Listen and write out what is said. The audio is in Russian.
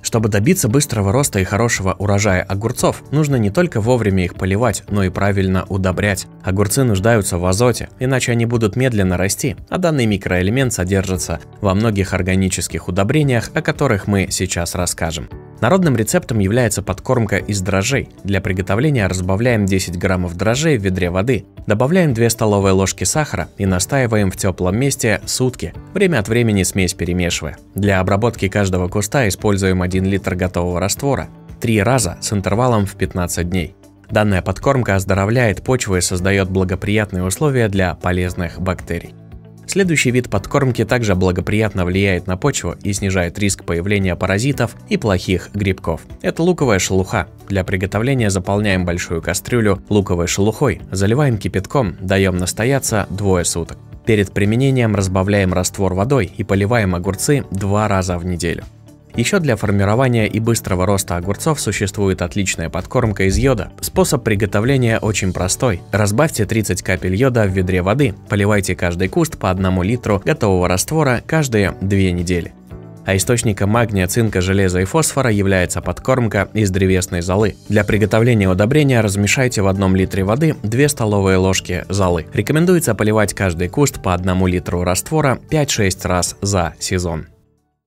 Чтобы добиться быстрого роста и хорошего урожая огурцов, нужно не только вовремя их поливать, но и правильно удобрять. Огурцы нуждаются в азоте, иначе они будут медленно расти, а данный микроэлемент содержится во многих органических удобрениях, о которых мы сейчас расскажем. Народным рецептом является подкормка из дрожжей. Для приготовления разбавляем 10 граммов дрожжей в ведре воды, добавляем 2 столовые ложки сахара и настаиваем в теплом месте сутки, время от времени смесь перемешивая. Для обработки каждого куста используем 1 литр готового раствора 3 раза с интервалом в 15 дней. Данная подкормка оздоровляет почву и создает благоприятные условия для полезных бактерий. Следующий вид подкормки также благоприятно влияет на почву и снижает риск появления паразитов и плохих грибков. Это луковая шелуха. Для приготовления заполняем большую кастрюлю луковой шелухой, заливаем кипятком, даем настояться 2 суток. Перед применением разбавляем раствор водой и поливаем огурцы 2 раза в неделю. Еще для формирования и быстрого роста огурцов существует отличная подкормка из йода. Способ приготовления очень простой. Разбавьте 30 капель йода в ведре воды, поливайте каждый куст по 1 литру готового раствора каждые 2 недели. А источником магния, цинка, железа и фосфора является подкормка из древесной золы. Для приготовления удобрения размешайте в 1 литре воды 2 столовые ложки золы. Рекомендуется поливать каждый куст по 1 литру раствора 5-6 раз за сезон.